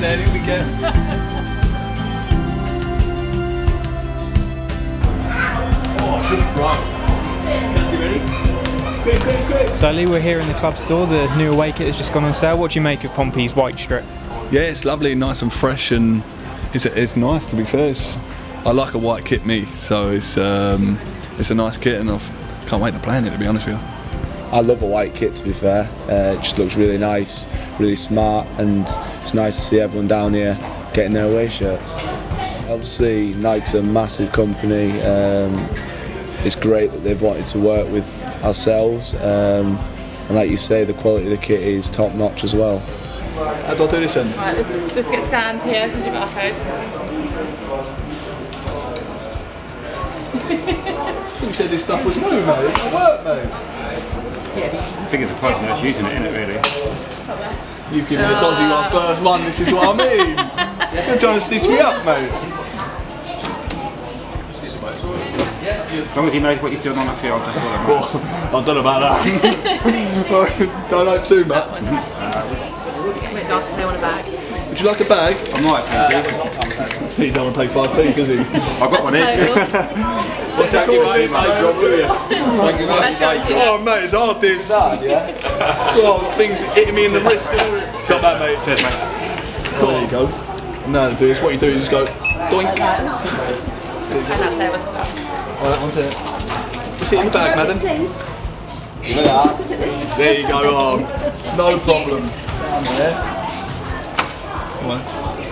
then, here we go. Oh, good run. You ready? Quick. So Lee, we're here in the club store. The new away kit has just gone on sale. What do you make of Pompey's white strip? Yeah, it's lovely, nice and fresh, and it's nice, to be fair. I like a white kit, me, so it's a nice kit, and I can't wait to play in it, to be honest with you. I love a white kit, to be fair. It just looks really nice, really smart, and it's nice to see everyone down here getting their away shirts. Obviously, Nike's a massive company. It's great that they've wanted to work with ourselves, and like you say, the quality of the kit is top notch as well. How do I do this then? Right, let's get scanned here. This is your barcode. You said this stuff was new, mate. It worked, mate. I think it's a person that's using it, isn't it, really? You've given me a dodgy one first one, this is what I mean. You're trying to stitch me up, mate. As long as he knows what he's doing on the field, that's all that matters. Well, I don't know about that. Don't know too much. Wait, ask if they want a bag. Would you like a bag? I might, thank you. He don't want to pay 5p, does he? I've got one here. What's that called? Thank you, mate. Oh, mate, it's hard, this. Oh, things hitting me in the wrist. Top that, mate. Cheers, mate. Oh, there you go. Now to do this, what you do is just go doink. And that's there with stuff. Oh, that one's it. What's it in the bag, madam? There you go, no problem. Down there. Come on.